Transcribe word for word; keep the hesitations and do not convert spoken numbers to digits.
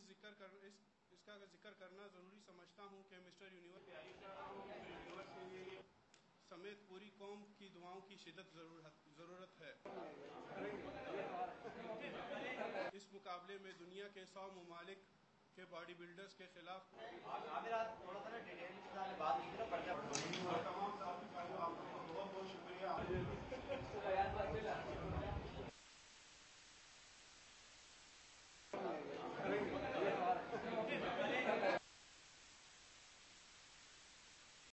इस जिक्र कर इस इसका जिक्र करना ज़रूरी समझता हूँ कि मिस्टर यूनिवर्स समेत पूरी कौम की दुआओं की शिद्दत ज़रूरत है। इस मुकाबले में दुनिया के सौ ममालिक के बॉडी बिल्डर्स के खिलाफ थोड़ा सा डिटेल में बात नहीं की ना, तमाम साथी भाइयों, आपका बहुत बहुत शुक्रिया।